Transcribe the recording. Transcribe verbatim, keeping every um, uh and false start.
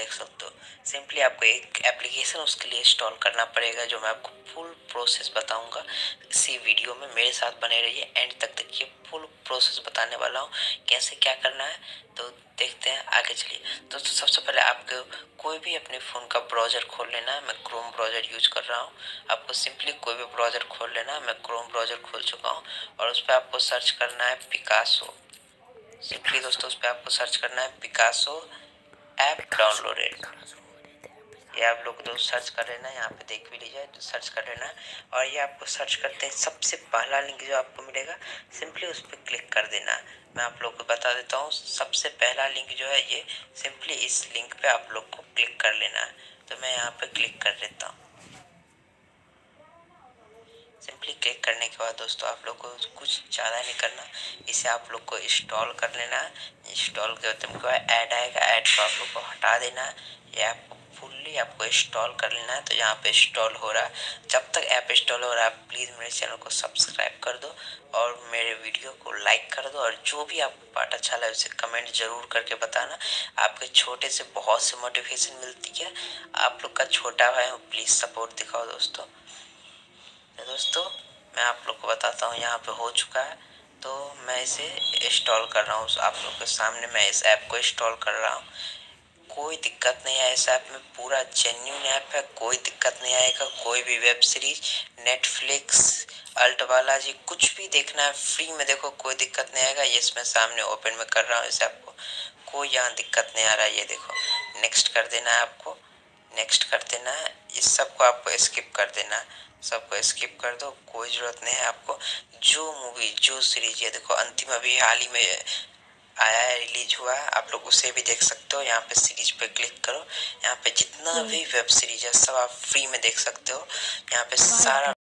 देख सकते हो। सिंपली आपको एक एप्लीकेशन उसके लिए इंस्टॉल करना पड़ेगा, जो मैं आपको फुल प्रोसेस बताऊंगा इसी वीडियो में। मेरे साथ बने रहिए, एंड तक देखिए, फुल प्रोसेस बताने वाला हूँ कैसे क्या करना है। तो देखते हैं, आगे चलिए। दोस्तों सबसे पहले आपको कोई भी अपने फ़ोन का ब्राउज़र खोल लेना है। मैं क्रोम ब्राउज़र यूज कर रहा हूँ। आपको सिंपली कोई भी ब्राउज़र खोल लेना है। मैं क्रोम ब्राउज़र खोल चुका हूँ और उस पर आपको सर्च करना है पिकासो। सिंपली दोस्तों उस पर आपको सर्च करना है पिकासो ऐप डाउनलोडेड। ये आप लोग दोस्त सर्च कर लेना, यहाँ पे देख भी लीजिए, तो सर्च कर लेना है। और ये आपको सर्च करते हैं सबसे पहला लिंक जो आपको मिलेगा, सिंपली उस पर क्लिक कर देना है। मैं आप लोग को बता देता हूँ, सबसे पहला लिंक जो है ये, सिंपली इस लिंक पे आप लोग को क्लिक कर लेना है। तो मैं यहाँ पे क्लिक कर देता हूँ। सिंपली क्लिक करने के बाद दोस्तों आप लोग को कुछ ज़्यादा नहीं करना, इसे आप लोग को इंस्टॉल कर लेना है। इंस्टॉल के बाद तुमको ऐड आएगा, ऐड को आप लोग को हटा देना है। ये आपको फुल्ली आपको इंस्टॉल कर लेना है। तो यहाँ पे इंस्टॉल हो रहा है, जब तक ऐप इंस्टॉल हो रहा है प्लीज़ मेरे चैनल को सब्सक्राइब कर दो और मेरे वीडियो को लाइक कर दो। और जो भी आपको पार्ट अच्छा लगे उसे कमेंट जरूर करके बताना। आपके छोटे से बहुत से मोटिवेशन मिलती है। आप लोग का छोटा भाई हूँ, प्लीज़ सपोर्ट दिखाओ दोस्तों। तो दोस्तों मैं आप लोग को बताता हूँ, यहाँ पे हो चुका है। तो मैं इसे इंस्टॉल कर रहा हूँ, आप लोग के सामने मैं इस ऐप को इंस्टॉल कर रहा हूँ। कोई दिक्कत नहीं है इस ऐप में, पूरा जेन्युइन ऐप है, कोई दिक्कत नहीं आएगा। कोई भी वेब सीरीज, नेटफ्लिक्स, अल्ट वाला जी कुछ भी देखना है फ्री में देखो, कोई दिक्कत नहीं आएगा। ये इसमें सामने ओपन में कर रहा हूँ इस ऐप को, कोई यहाँ दिक्कत नहीं आ रहा है। ये देखो, नेक्स्ट कर देना है आपको, नेक्स्ट कर देना है। इस सबको आपको स्किप कर देना है, सबको स्किप कर दो, कोई ज़रूरत नहीं है आपको। जो मूवी, जो सीरीज, ये देखो अंतिम अभी हाल ही में आया है, रिलीज हुआ है, आप लोग उसे भी देख सकते हो। यहाँ पे सीरीज पे क्लिक करो, यहाँ पे जितना भी वेब सीरीज है सब आप फ्री में देख सकते हो। यहाँ पे सारा